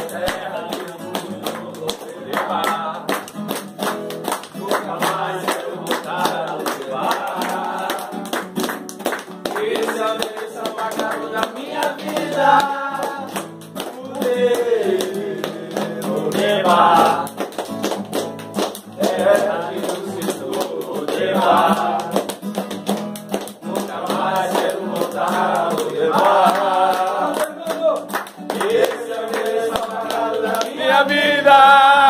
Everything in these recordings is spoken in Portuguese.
terra de muito levar. Nunca mais quero voltar a levar. Esse é o endereço apagado da minha vida. Levar, terra de levar. Nunca mais quero voltar a levar. Esse é o endereço apagado da minha vida.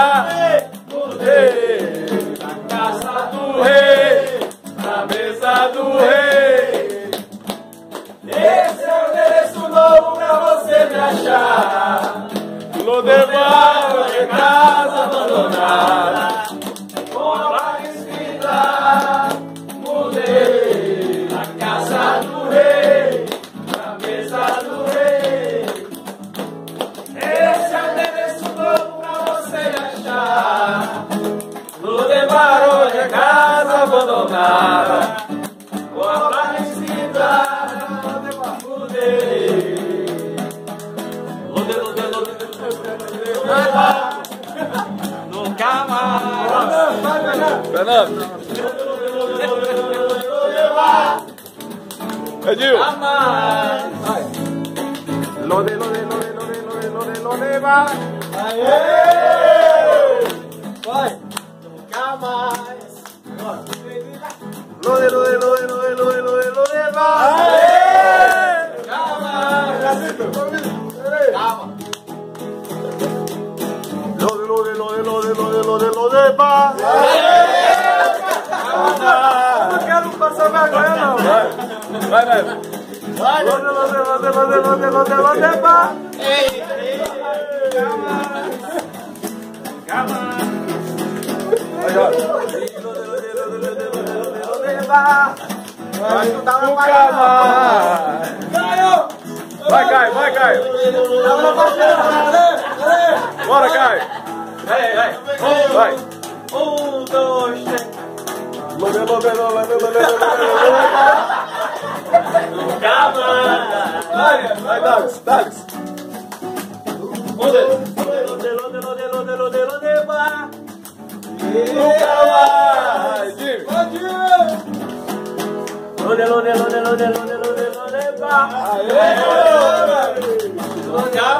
Mudei na casa do rei, na mesa do rei. Esse é o endereço novo pra você me achar. Lodebar é casa abandonada, com a placa escrita. Mudei na casa do rei, na mesa do rei. Esse é o endereço novo pra você achar. Lodebar é casa abandonada, com a placa escrita. Mudei. Nunca mais. Fernando. Edil. Nunca mais. Lode, vai. Aê! Vai. Nunca mais. Lode, vai. Aê! Nunca mais. Calma. Lode, vai. Eu não quero passar vergonha, não. Vai, vai. Vai. Lode, vai. Ei, calma. Calma. Vai, vai. Vai escutar uma Nunca parada. mais. Caio! Vai, Caio, vai, Caio. Bora, Caio. Vai. Vai. 1, 2, 3. Lode. Nunca mais. Vai, Dags. Lode, vai. Nunca mais. Jimmy. Lode, vai. Nunca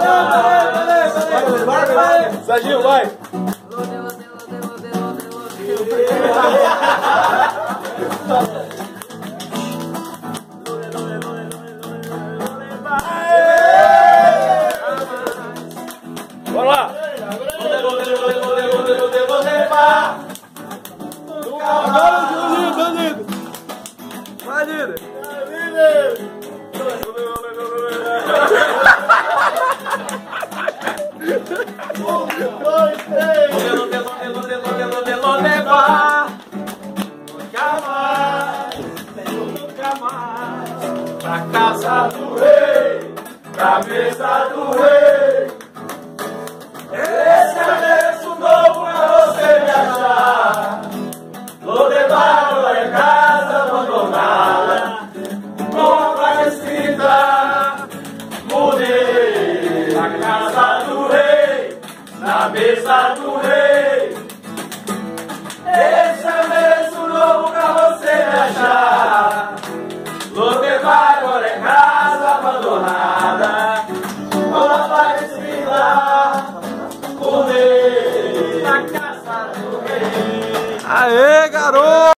mais. Serginho, vai. Bora lá. Agora, Julinho. Vai, líder. Nunca mais. Pra casa do rei, pra mesa do rei. Esse é o endereço novo pra você me achar. Lodebar é casa abandonada, com a placa escrita. Mudei na casa do rei, na mesa do rei. Esse é o endereço novo pra você me achar. Lodebar é casa abandonada, com a placa escrita. Mudei na casa do rei. Aê, garoto!